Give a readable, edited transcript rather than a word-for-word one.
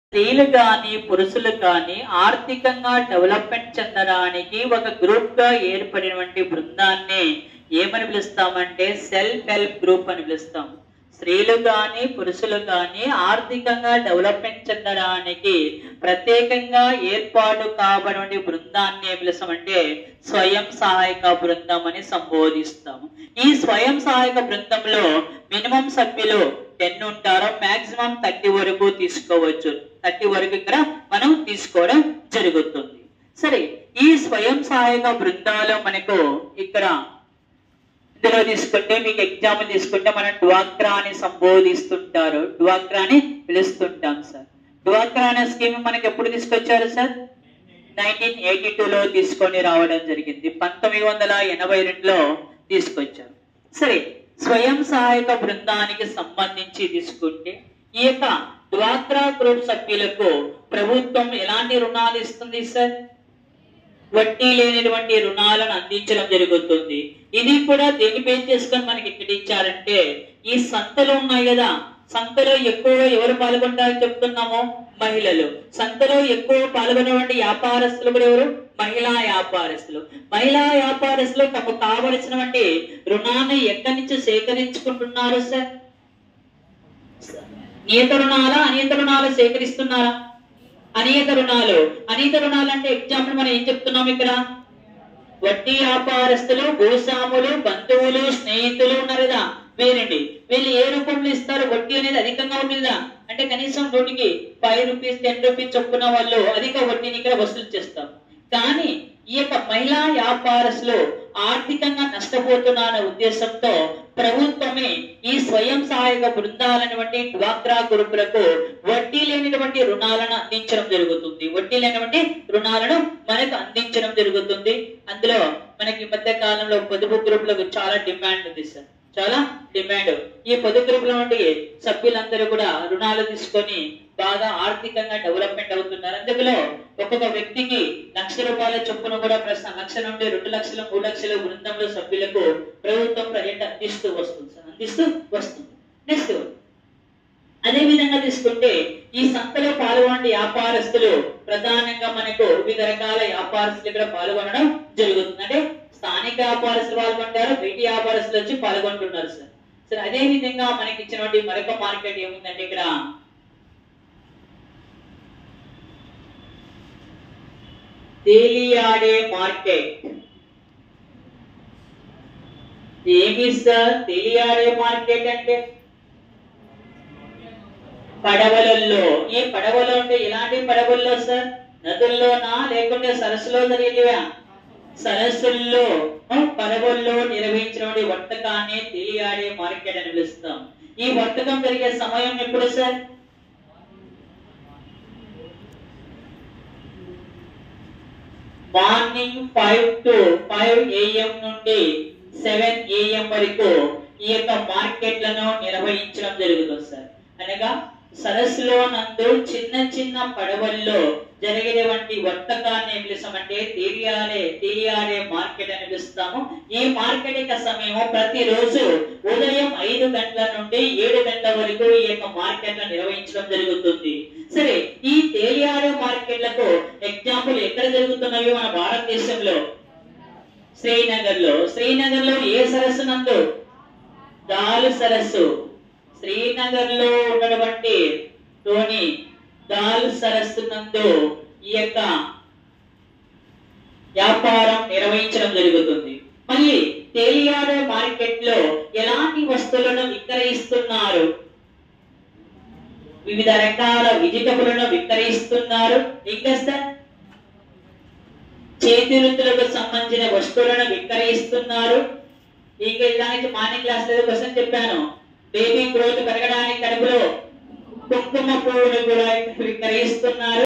స్త్రీలు కానీ పురుషులు కానీ ఆర్థికంగా డెవలప్మెంట్ చెందడానికి ఒక గ్రూప్ గా ఏర్పడినటువంటి బృందాన్ని ఏమని పిలుస్తామంటే సెల్ఫ్ హెల్ప్ గ్రూప్ అని పిలుస్తాం. స్త్రీలు కానీ పురుషులు కానీ ఆర్థికంగా డెవలప్మెంట్ చెందడానికి ప్రత్యేకంగా ఏర్పాటు కాబడిన బృందాన్ని ఏం పిలుస్తామంటే స్వయం సహాయక బృందం అని సంబోధిస్తాము. ఈ స్వయం సహాయక బృందంలో మినిమం సభ్యులు 10 ఉంటారో మాక్సిమం 30 వరకు తీసుకోవచ్చు. 30 వరకు ఇక్కడ మనం తీసుకోవడం జరుగుతుంది. సరే, ఈ స్వయం సహాయక బృందాలు మనకు ఇక్కడ ఇందులో తీసుకుంటే మీకు ఎగ్జాంపుల్ తీసుకుంటే మనం డ్వాక్రా అని సంబోధిస్తుంటారు, డ్వాక్రా అని పిలుస్తుంటాం సార్. డ్వాక్రా అనే స్కీమ్ మనకి ఎప్పుడు తీసుకొచ్చారు సార్? 1982లో తీసుకొని రావడం జరిగింది. 1982లో తీసుకొచ్చారు. సరే, స్వయం సహాయక బృందానికి సంబంధించి తీసుకుంటే ఈ యొక్క డ్వాక్రా గ్రూప్ సభ్యులకు ప్రభుత్వం ఎలాంటి రుణాలు ఇస్తుంది సార్? వడ్డీ లేనటువంటి రుణాలను అందించడం జరుగుతుంది. ఇది కూడా దేని బేస్ చేసుకొని మనకి ఇక్కడ ఇచ్చారంటే ఈ సంతలు ఉన్నాయి కదా, సంతలో ఎక్కువగా ఎవరు పాల్గొంటారని చెప్తున్నామో మహిళలు. సంతలో ఎక్కువ పాల్గొనేటువంటి వ్యాపారస్తులు కూడా ఎవరు? మహిళా వ్యాపారస్తులు. మహిళా వ్యాపారస్తులు తమకు కావలసినటువంటి రుణాన్ని ఎక్కడి నుంచి సేకరించుకుంటున్నారు సార్? నియత రుణాలా అనియత రుణాలు సేకరిస్తున్నారా? అనియత రుణాలు. అనియత రుణాలు అంటే ఎగ్జాంపుల్ మనం ఏం చెప్తున్నాం ఇక్కడ? వడ్డీ వ్యాపారస్తులు, భూస్వాములు, బంధువులు, స్నేహితులు ఉన్నారు కదా, వీరండి. వీళ్ళు ఏ రూపంలో ఇస్తారు? వడ్డీ అనేది అధికంగా ఉంటుందా అంటే కనీసం నోటికి 5 రూపీస్ 10 రూపీస్ చొప్పున వాళ్ళు అధిక వడ్డీని ఇక్కడ వసూలు చేస్తారు. కానీ ఈ యొక్క మహిళా వ్యాపారస్తులు ఆర్థికంగా నష్టపోతున్న ఉద్దేశంతో ప్రభుత్వమే ఈ స్వయం సహాయక బృందాలైనటువంటి డ్వాక్రా గ్రూపులకు వడ్డీ లేనిటువంటి రుణాలను అందించడం జరుగుతుంది. వడ్డీ లేనటువంటి రుణాలను మనకు అందించడం జరుగుతుంది. అందులో మనకి ఈ మధ్య కాలంలో పొదుపు గ్రూపులకు చాలా డిమాండ్ ఉంది సార్, చాలా డిమాండ్. ఈ పొదుపు గ్రూపుల నుండి సభ్యులందరూ కూడా రుణాలు తీసుకొని బాగా ఆర్థికంగా డెవలప్మెంట్ అవుతున్నారు. అందులో ఒక్కొక్క వ్యక్తికి ₹1,00,000 చొప్పున కూడా ప్రస్తుతం 1,00,000 నుండి 2,00,000 3,00,000 బృందంలో సభ్యులకు ప్రభుత్వం ప్రజెంట్ అందిస్తూ వస్తుంది సార్, అందిస్తూ వస్తుంది. నెక్స్ట్ అదే విధంగా తీసుకుంటే ఈ సంస్థలో పాల్గొనే వ్యాపారస్తులు ప్రధానంగా మనకు వివిధ రకాల వ్యాపారస్తులు ఇక్కడ పాల్గొనడం జరుగుతుంది. అంటే స్థానిక వ్యాపారస్తులు పాల్గొంటారు, బయటి వ్యాపారస్తులు వచ్చి పాల్గొంటున్నారు సార్. సరే, అదే విధంగా మనకి ఇచ్చినటువంటి మరొక మార్కెట్ ఏముందంటే ఇక్కడ తేలియాడే మార్కెట్. ఏమి సార్ తేలియాడే మార్కెట్ అంటే? పడవలలో. ఈ పడవలో అంటే ఎలాంటి పడవల్లో సార్? నదుల్లోనా లేకుంటే సరస్సులో జరిగేవా? సరస్సుల్లో పడవల్లో నిర్వహించిన వర్తకాన్ని తేలియాడే మార్కెట్ అని పిలుస్తాం. ఈ వర్తకం జరిగే సమయం ఎప్పుడు సార్? మార్నింగ్ 5 to 5 AM నుండి 7 AM వరకు ఈ యొక్క మార్కెట్లను నిర్వహించడం జరుగుతుంది సార్. అనగా సరస్సులో నందు చిన్న చిన్న పడవల్లో జరిగేటువంటి వర్తకాన్ని ఏం పిలుస్తామంటే తేలియాడే మార్కెట్ అని పిలుస్తాము. ఈ మార్కెట్ యొక్క సమయం ప్రతిరోజు ఉదయం 5 గంటల నుండి 7 గంటల వరకు ఈ యొక్క మార్కెట్ నిర్వహించడం జరుగుతుంది. సరే, ఈ తేలియాడే మార్కెట్లకు ఎగ్జాంపుల్ ఎక్కడ జరుగుతున్నవి? మన భారతదేశంలో శ్రీనగర్ లో ఏ సరస్సు నందు? దాల్ సరస్సు. శ్రీనగర్ లో ఉన్నటువంటి దాల్ సరస్సు నందు ఈ యొక్క వ్యాపారం నిర్వహించడం జరుగుతుంది. మరి తేలియాడే మార్కెట్ లో ఎలాంటి వస్తువులను విక్రయిస్తున్నారు? వివిధ రకాల వెజిటబుల్లను విక్రయిస్తున్నారు. ఇంకా చేతి వృత్తులకు సంబంధించిన వస్తువులను విక్రయిస్తున్నారు. ఇంకా ఇలాంటి మార్నింగ్ క్లాస్ లో క్వశ్చన్ చెప్పాను, బేబీ గ్రోత్ పెరగడానికి కడుపులో కుంకుమ పువ్వును కూడా విక్రయిస్తున్నారు.